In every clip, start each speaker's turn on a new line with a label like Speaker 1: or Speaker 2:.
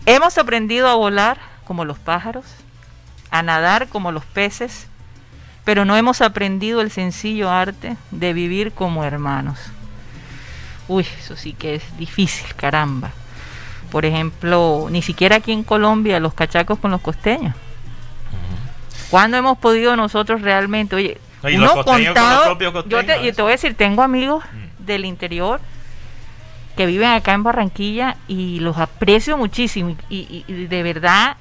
Speaker 1: Hemos aprendido a volar como los pájaros, a nadar como los peces, pero no hemos aprendido el sencillo arte de vivir como hermanos. Uy, eso sí que es difícil, caramba. Por ejemplo, ni siquiera aquí en Colombia, los cachacos con los costeños. ¿Cuándo hemos podido nosotros realmente? Oye,
Speaker 2: y
Speaker 1: uno
Speaker 2: los costeños con los propios
Speaker 1: yo
Speaker 2: costeños.
Speaker 1: te voy a decir, tengo amigos del interior que viven acá en Barranquilla y los aprecio muchísimo y de verdad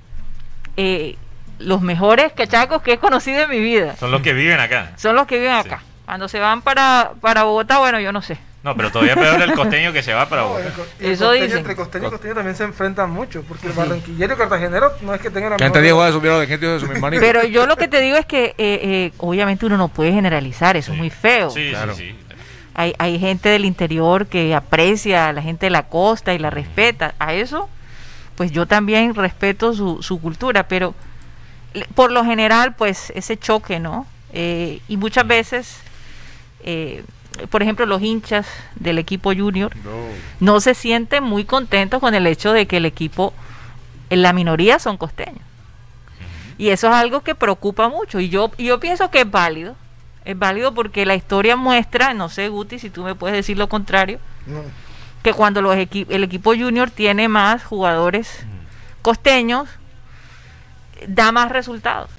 Speaker 1: los mejores cachacos que he conocido en mi vida
Speaker 2: Son los que viven acá.
Speaker 1: son los que viven acá. Cuando se van para Bogotá, bueno, yo no sé.
Speaker 2: No, pero todavía peor el costeño que se va para Bogotá.
Speaker 1: Eso dicen.
Speaker 3: Entre costeño y costeño también se enfrentan mucho, porque el barranquillero y cartagenero no es que tengan la
Speaker 4: Que antes Diego subieron de gente de su misma
Speaker 1: Pero yo lo que te digo es que obviamente uno no puede generalizar, eso es muy feo.
Speaker 2: Sí,
Speaker 4: Claro.
Speaker 2: sí.
Speaker 1: Hay gente del interior que aprecia a la gente de la costa y la respeta. A eso, pues yo también respeto su cultura, pero por lo general, pues ese choque, ¿no? Y muchas veces, por ejemplo, los hinchas del equipo junior no se sienten muy contentos con el hecho de que el equipo, en la minoría son costeños. Y eso es algo que preocupa mucho. Y yo pienso que es válido. Es válido porque la historia muestra, no sé, Guti, si tú me puedes decir lo contrario, que cuando el equipo junior tiene más jugadores costeños, da más resultados.